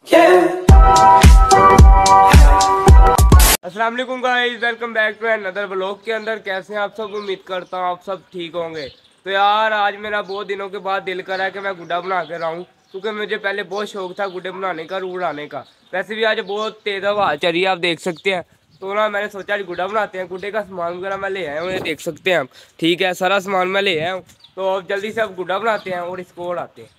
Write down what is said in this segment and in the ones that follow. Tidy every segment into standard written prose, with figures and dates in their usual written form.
अस्सलाम वालेकुम guys, welcome back to another vlog के अंदर। कैसे हैं आप सब? उम्मीद करता हूँ आप सब ठीक होंगे। तो यार आज मेरा बहुत दिनों के बाद दिल करा कि मैं गुड्डा बना के लाऊं, क्योंकि मुझे पहले बहुत शौक था गुड्डे बनाने का, रूल उड़ाने का। वैसे भी आज बहुत तेज हवा चल रही है, आप देख सकते हैं। तो ना मैंने सोचा आज गुड्डा बनाते हैं। गुड्डे का सामान वगैरह मैं ले आया हूँ, ये देख सकते हैं आप। ठीक है, सारा सामान मैं ले आया हूँ। तो अब जल्दी से अब गुड्डा बनाते हैं और इसको उड़ाते हैं।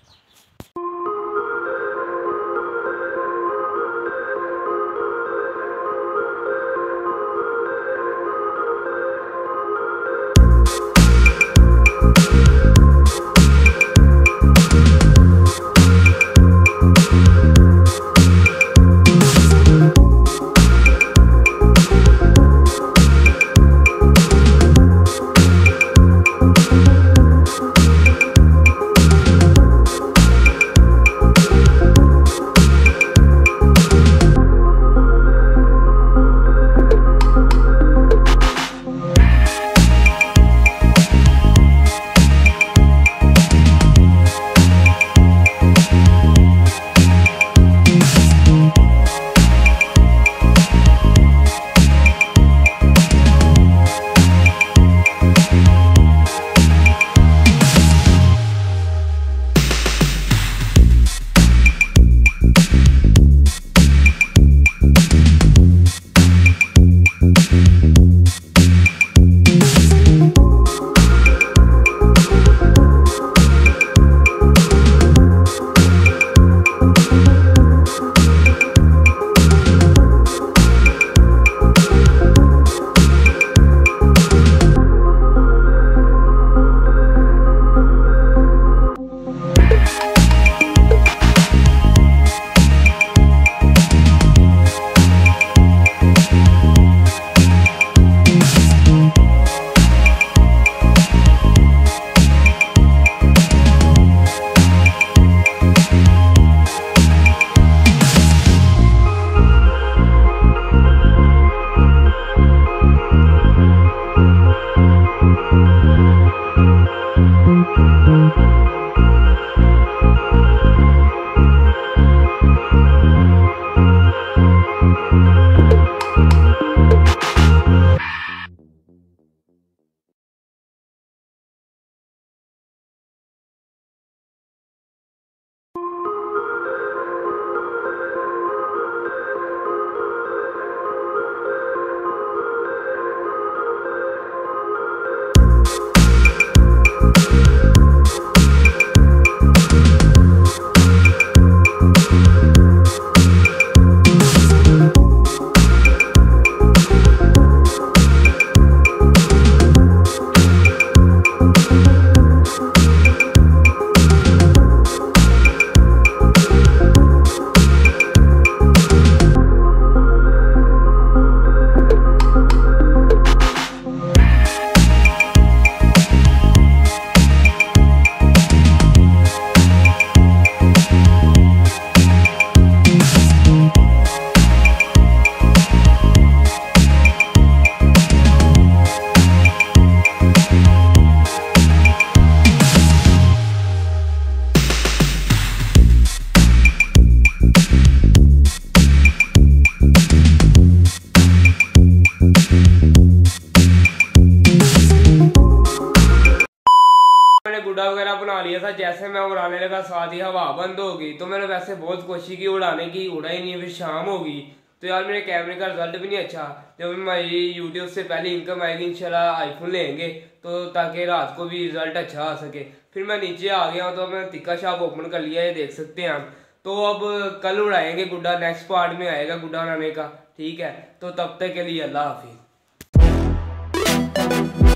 गुड्डा वगैरह बना लिया था। जैसे मैं उड़ाने लगा साथ ही हवा बंद हो गई। तो मैंने वैसे बहुत कोशिश की उड़ाने की, उड़ा ही नहीं। फिर शाम होगी तो यार मेरे कैमरे का रिजल्ट भी नहीं अच्छा। जब हमारी यूट्यूब से पहले इनकम आएगी इंशाल्लाह आईफोन लेंगे, तो ताकि रात को भी रिजल्ट अच्छा आ सके। फिर मैं नीचे आ गया हूँ, तो मैं तिक्का शॉप ओपन कर लिया है, देख सकते हैं आप। तो अब कल उड़ाएंगे गुड्डा, नेक्स्ट पार्ट में आएगा गुड्डा उड़ाने का। ठीक है, तो तब तक के लिए अल्लाह हाफिज।